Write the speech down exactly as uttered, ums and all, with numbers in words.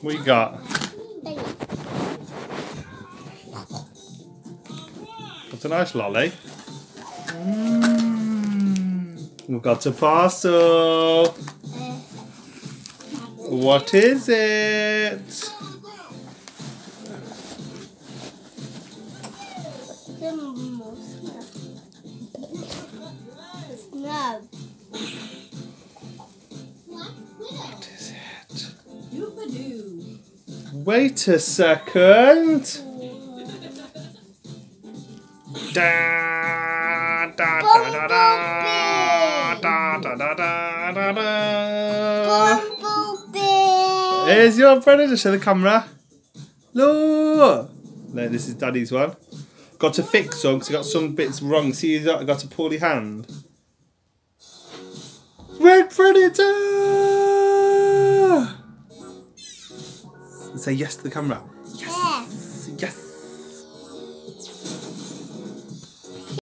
What you got? That's a nice lolly. Mm. We've got a parcel. What is it? What is it? Wait a second. Da, da, da, da, da, da, da, da, da, da. Here's your predator. Show the camera. Look. No, this is Daddy's one. Got to fix some because I got some bits wrong. See, I got a poorly hand. Red Predator! Say yes to the camera.